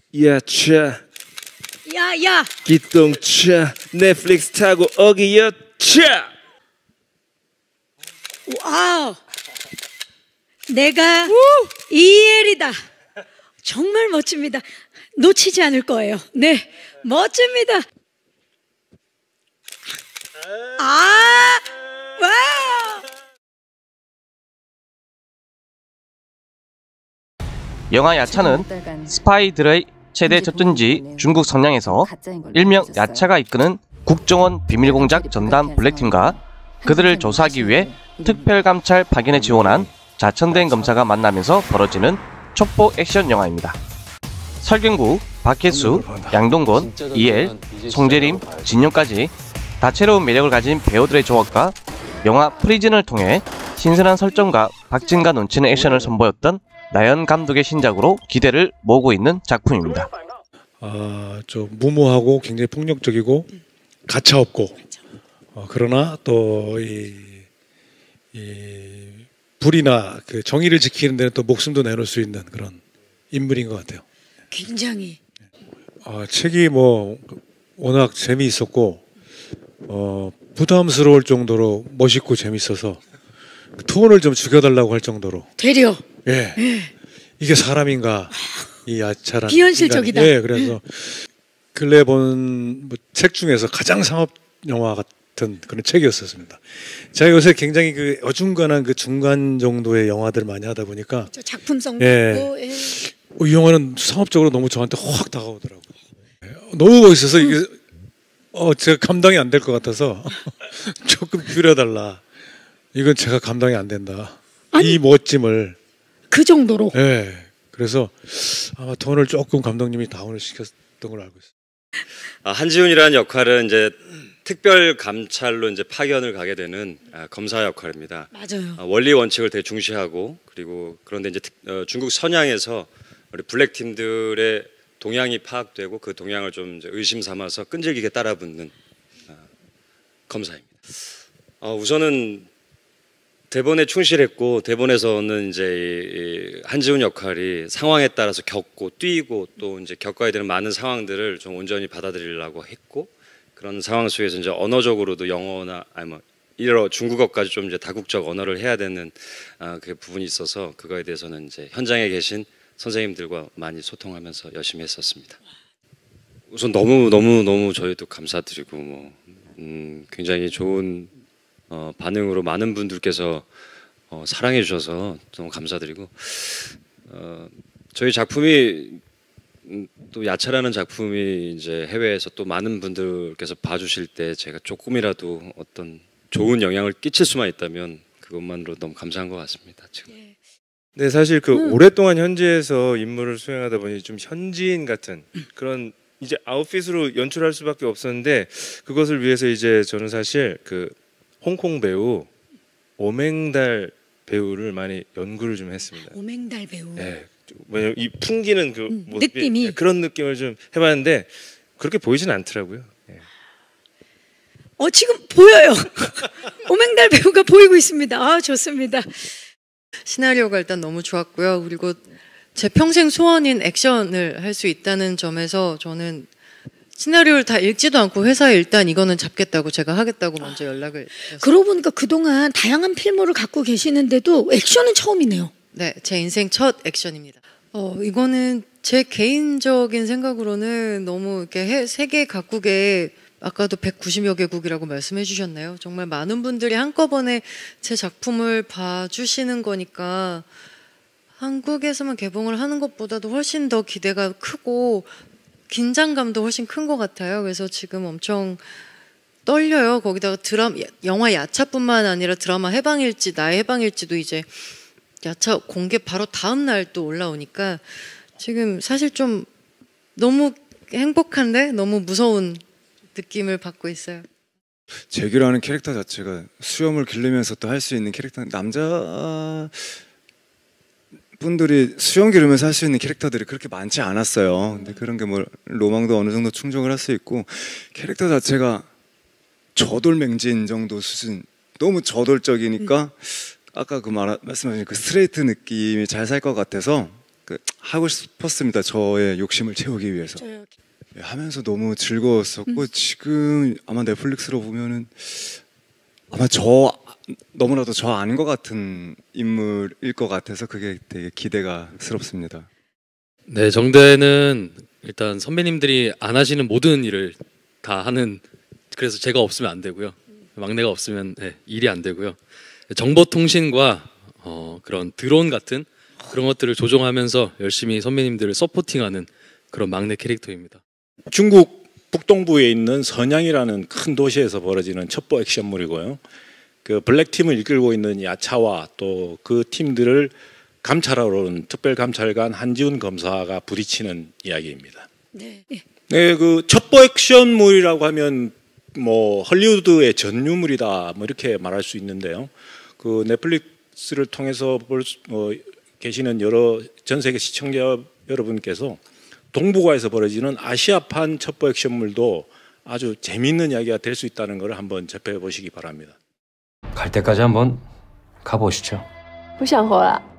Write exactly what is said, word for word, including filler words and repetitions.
야차 야야 기똥차 넷플릭스 타고 어기 야차. 와우 내가 이엘이다. 정말 멋집니다. 놓치지 않을 거예요. 네 멋집니다. 아 와우. 영화 야차는 스파이들의 최대 접전지 중국 선양에서 일명 야차가 이끄는 국정원 비밀공작 전담 블랙팀과 그들을 조사하기 위해 특별감찰 파견에 지원한 자천된 검사가 만나면서 벌어지는 첩보 액션 영화입니다. 설경구, 박혜수, 양동건, 이엘, 송재림, 진영까지 다채로운 매력을 가진 배우들의 조합과 영화 프리즌을 통해 신선한 설정과 박진감 넘치는 액션을 선보였던 나연 감독의 신작으로 기대를 모으고 있는 작품입니다. 아, 좀 무모하고 굉장히 폭력적이고 가차없고 어, 그러나 또 이 이 불이나 그 정의를 지키는 데는 또 목숨도 내놓을 수 있는 그런 인물인 것 같아요. 굉장히 아, 책이 뭐 워낙 재미있었고 어, 부담스러울 정도로 멋있고 재밌어서 톤을 좀 죽여달라고 할 정도로 되려 예, 예. 이게 사람인가 이 야차란 비현실적이다. 인간이. 예, 그래서 근래 본 책 중에서 가장 상업 영화 같은 그런 책이었었습니다. 제가 요새 굉장히 그 어중간한 그 중간 정도의 영화들 많이 하다 보니까 작품성도 예. 있고 예. 어, 이 영화는 상업적으로 너무 저한테 확 다가오더라고요. 예, 너무 멋있어서 이게 어 제가 감당이 안 될 것 같아서 조금 줄여달라. 이건 제가 감당이 안 된다. 아니, 이 멋짐을 그 정도로. 예. 그래서 아마 톤을 조금 감독님이 다운을 시켰던 걸로 알고 있어요. 아, 한지훈이라는 역할은 이제 특별 감찰로 이제 파견을 가게 되는 아, 검사 역할입니다. 맞아요. 아, 원리 원칙을 되게 중시하고 그리고 그런데 이제 특, 어, 중국 선양에서 우리 블랙 팀들의 동향이 파악되고 그 동향을 좀 이제 의심 삼아서 끈질기게 따라붙는 아, 검사입니다. 아, 우선은 대본에 충실했고 대본에서는 이제 이 한지훈 역할이 상황에 따라서 겪고 뛰고 또 이제 겪어야 되는 많은 상황들을 좀 온전히 받아들이려고 했고 그런 상황 속에서 이제 언어적으로도 영어나 아니 뭐 일어 중국어까지 좀 이제 다국적 언어를 해야 되는 아, 그 부분이 있어서 그거에 대해서는 이제 현장에 계신 선생님들과 많이 소통하면서 열심히 했었습니다. 우선 너무 너무 너무 저희도 감사드리고 뭐 음, 굉장히 좋은 어, 반응으로 많은 분들께서 어, 사랑해 주셔서 너무 감사드리고 어, 저희 작품이 음, 또 야차라는 작품이 이제 해외에서 또 많은 분들께서 봐주실 때 제가 조금이라도 어떤 좋은 영향을 끼칠 수만 있다면 그것만으로 너무 감사한 것 같습니다. 지금. 네, 사실 그 음. 오랫동안 현지에서 임무를 수행하다 보니 좀 현지인 같은 그런 이제 아웃핏으로 연출할 수밖에 없었는데 그것을 위해서 이제 저는 사실 그 홍콩 배우 오맹달 배우를 많이 연구를 좀 했습니다. 오맹달 배우. 네, 왜냐면 이 풍기는 그 음, 모습이 느낌이. 그런 느낌을 좀 해봤는데 그렇게 보이진 않더라고요. 네. 어 지금 보여요. 오맹달 배우가 보이고 있습니다. 아 좋습니다. 시나리오가 일단 너무 좋았고요. 그리고 제 평생 소원인 액션을 할 수 있다는 점에서 저는 시나리오를 다 읽지도 않고 회사에 일단 이거는 잡겠다고 제가 하겠다고 먼저 연락을 드렸어요. 그러고 보니까 그동안 다양한 필모를 갖고 계시는데도 액션은 처음이네요. 네, 제 인생 첫 액션입니다. 어, 이거는 제 개인적인 생각으로는 너무 이렇게 해, 세계 각국에 아까도 백구십여 개국이라고 말씀해 주셨나요? 정말 많은 분들이 한꺼번에 제 작품을 봐주시는 거니까 한국에서만 개봉을 하는 것보다도 훨씬 더 기대가 크고 긴장감도 훨씬 큰 것 같아요. 그래서 지금 엄청 떨려요. 거기다가 드라마, 영화 야차뿐만 아니라 드라마 해방일지, 나의 해방일지도 이제 야차 공개 바로 다음 날 또 올라오니까 지금 사실 좀 너무 행복한데 너무 무서운 느낌을 받고 있어요. 재규라는 캐릭터 자체가 수염을 기르면서 또 할 수 있는 캐릭터, 남자 분들이 수염 기르면서 할 수 있는 캐릭터들이 그렇게 많지 않았어요. 근데 그런 게 뭐 로망도 어느 정도 충족을 할 수 있고 캐릭터 자체가 저돌맹진 정도 수준, 너무 저돌적이니까 아까 그 말, 말씀하신 그 스트레이트 느낌이 잘 살 것 같아서 그 하고 싶었습니다. 저의 욕심을 채우기 위해서. 저요. 예, 하면서 너무 즐거웠었고 음. 지금 아마 넷플릭스로 보면은 아마 저 너무나도 저 아닌 것 같은 인물일 것 같아서 그게 되게 기대가 스럽습니다. 네, 정대는 일단 선배님들이 안 하시는 모든 일을 다 하는, 그래서 제가 없으면 안 되고요. 막내가 없으면 네, 일이 안 되고요. 정보통신과 어, 그런 드론 같은 그런 것들을 조종하면서 열심히 선배님들을 서포팅하는 그런 막내 캐릭터입니다. 중국 북동부에 있는 선양이라는 큰 도시에서 벌어지는 첩보 액션물이고요. 그 블랙팀을 이끌고 있는 야차와 또 그 팀들을 감찰하러 온 특별감찰관 한지훈 검사가 부딪히는 이야기입니다. 네. 예. 네, 그 첩보 액션물이라고 하면 뭐 헐리우드의 전유물이다 뭐 이렇게 말할 수 있는데요. 그 넷플릭스를 통해서 볼 수, 어, 계시는 여러 전 세계 시청자 여러분께서 동북아에서 벌어지는 아시아판 첩보 액션물도 아주 재미있는 이야기가 될 수 있다는 걸 한번 접해 보시기 바랍니다. 갈 때까지 한번 가보시죠. 不想活了。